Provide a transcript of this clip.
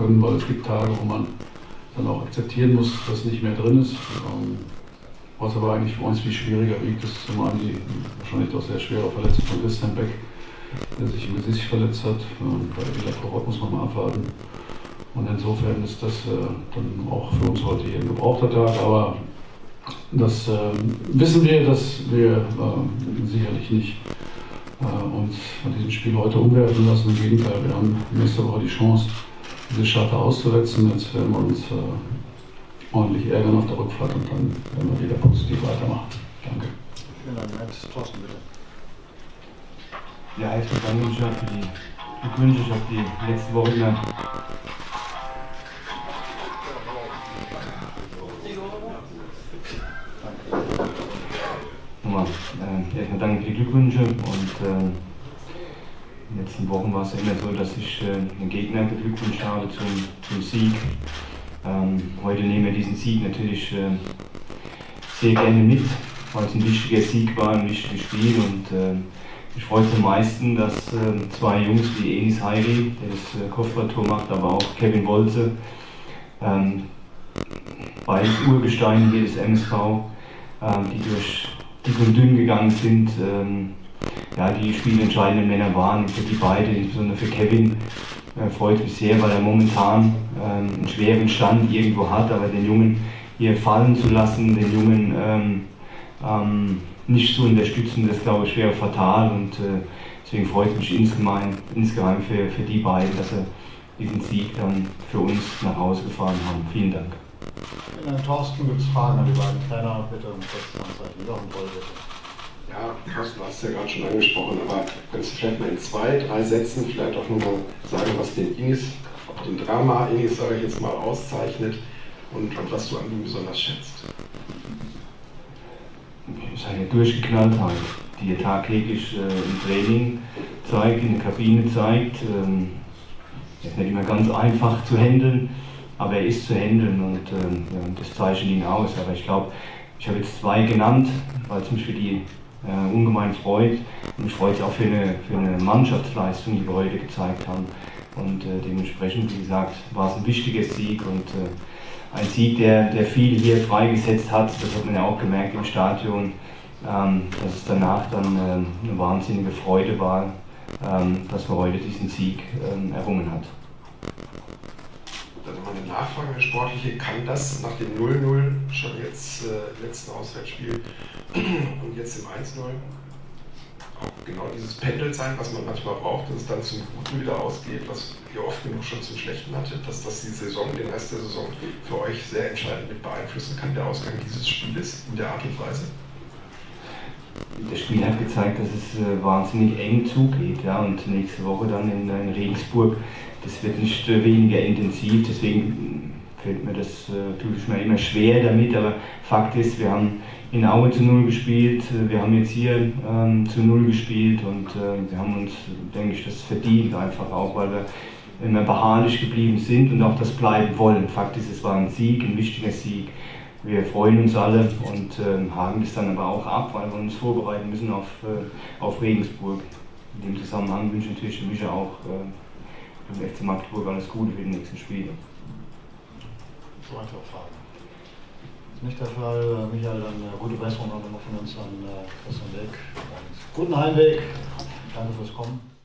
können, weil es gibt Tage, wo man dann auch akzeptieren muss, dass nicht mehr drin ist. Was aber eigentlich für uns viel schwieriger wiegt, ist zum einen die wahrscheinlich doch sehr schwere Verletzung von Christian Beck, der sich im Gesicht verletzt hat. Bei Ila Korot muss man mal abwarten. Und insofern ist das dann auch für uns heute hier ein gebrauchter Tag. Aber das wissen wir, dass wir sicherlich nicht uns von diesem Spiel heute umwerfen lassen. Im Gegenteil, wir haben nächste Woche die Chance, diese Scharte auszusetzen. Jetzt werden wir uns ordentlich ärgern auf der Rückfahrt und dann werden wir wieder positiv weitermachen. Danke. Vielen Dank, Thorsten, bitte. Ja, herzlichen Dank für die Glückwünsche. Ich habe die letzte Woche immer erstmal danke für die Glückwünsche und in den letzten Wochen war es ja immer so, dass ich den Gegner beglückwünscht habe zum Sieg. Heute nehmen wir diesen Sieg natürlich sehr gerne mit, weil es ein wichtiger Sieg war, ein wichtiges Spiel und ich freue mich am meisten, dass zwei Jungs wie Enis Hairi, der das Kopfballtor macht, aber auch Kevin Wolze, beides Urgesteine hier des MSV, die durch dick und dünn gegangen sind, ja, die spielentscheidenden Männer waren. Und für die beiden, insbesondere für Kevin, freut mich sehr, weil er momentan einen schweren Stand irgendwo hat, aber den Jungen hier fallen zu lassen, den Jungen nicht zu unterstützen, das glaube ich wäre fatal und deswegen freut es mich insgeheim für die beiden, dass sie diesen Sieg dann für uns nach Hause gefahren haben. Vielen Dank. Thorsten, gibt es Fragen an die beiden Trainer? Bitte um kurz Anzeichen. Jochen Boll, bitte. Ja, Thorsten, du hast es ja gerade schon angesprochen, aber könntest du vielleicht mal in 2, 3 Sätzen vielleicht auch nochmal sagen, was den Drama Inis, sage ich jetzt mal, auszeichnet und was du an ihm besonders schätzt? Seine Durchgeknalltheit, die er tagtäglich im Training zeigt, in der Kabine zeigt. Er ist nicht immer ganz einfach zu handeln, aber er ist zu handeln und das zeichnet ihn aus. Aber ich glaube, ich habe jetzt 2 genannt, weil es mich für die ungemein freut. Und mich freut es auch für eine Mannschaftsleistung, die wir heute gezeigt haben. Und dementsprechend, wie gesagt, war es ein wichtiger Sieg und ein Sieg, der viel hier freigesetzt hat. Das hat man ja auch gemerkt im Stadion, dass es danach dann eine wahnsinnige Freude war, dass man heute diesen Sieg errungen hat. Dann nochmal eine Nachfrage, eine sportliche. Kann das nach dem 0-0 schon jetzt im letzten Auswärtsspiel und jetzt im 1-0 auch genau dieses Pendel sein, was man manchmal braucht, dass es dann zum Guten wieder ausgeht, was ihr oft genug schon zum Schlechten hattet, dass das die Saison, den Rest der Saison für euch sehr entscheidend mit beeinflussen kann, der Ausgang dieses Spieles in der Art und Weise? Das Spiel hat gezeigt, dass es wahnsinnig eng zugeht, ja, und nächste Woche dann in Regensburg, das wird nicht weniger intensiv, deswegen fällt mir das, tue ich mir immer schwer damit, aber Fakt ist, wir haben in Aue zu 0 gespielt, wir haben jetzt hier zu 0 gespielt und wir haben uns, denke ich, das verdient einfach auch, weil wir immer beharrlich geblieben sind und auch das bleiben wollen. Fakt ist, es war ein Sieg, ein wichtiger Sieg. Wir freuen uns alle und haken das dann aber auch ab, weil wir uns vorbereiten müssen auf Regensburg. In dem Zusammenhang wünsche ich natürlich Micha auch dem FC Magdeburg alles Gute für die nächsten Spiele. Weitere Fragen? Das ist nicht der Fall. Michael, dann gute Besserung noch von uns an Christian Beck und guten Heimweg. Danke fürs Kommen.